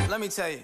Let me tell you.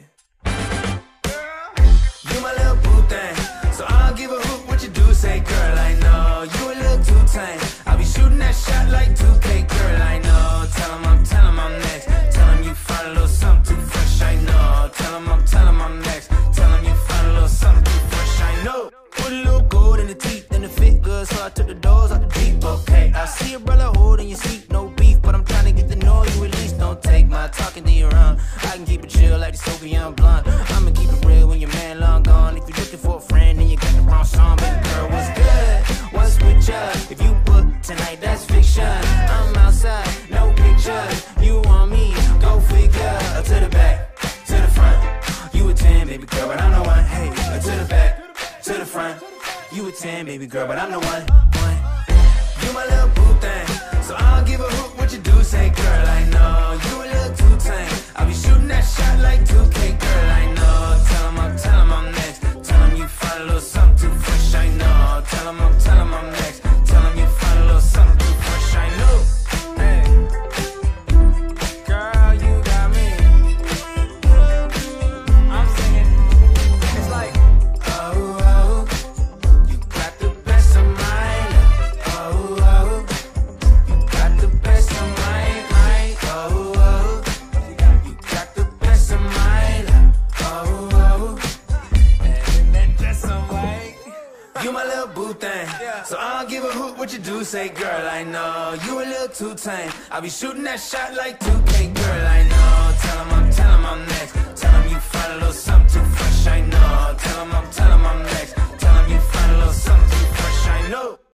You my little boo thing, so I don't give a hoot what you do. Say, girl, I know you a little too tame. I'll be shooting that shot like 2K, girl, I know. Tell him I'm next. Tell him you find a little something too fresh, I know. Tell him I'm next. Tell him you find a little something too fresh, I know. Put a little gold in the teeth and it fit good, so I took the doors out the Jeep, okay. I see a brother holding your seat, no beef, but I'm trying to get to know you at least. Don't take my talking to your own. I can keep it chill like the Soviet blunt. I'ma keep it real when your man long gone. If you're looking for a friend, then you got the wrong song. Baby girl, what's good? What's with ya? If you book tonight, that's fiction. I'm outside, no pictures. You want me? Go figure. To the back, to the front. You a 10, baby girl, but I'm the one. Hey, to the back, to the front. You a 10, baby girl, but I'm the one. You my little boo thing, so I don't give a hoot what you do. Say, girl, I know you a little too tame. I'll be shooting that shot like 2K, girl, I know. Tell him I'm next. Tell him you find a little something too fresh, I know. Tell him I'm next. Tell him you find a little something too fresh, I know. Hey, girl, you got me. I'm singing. It's like, oh, oh, you got the best of mine. Oh, oh, you got the best of mine. Oh, oh, you got the best of mine. Oh, oh, and that dress on white. You my little boo thing, so I don't give a hoot what you do. Say, girl, I know you a little too tame. I'll be shooting that shot like 2K, girl, I know. Tell him I'm next. Tell him you find a little something too fresh, I know. Tell him I'm next. Tell him you find a little something too fresh, I know.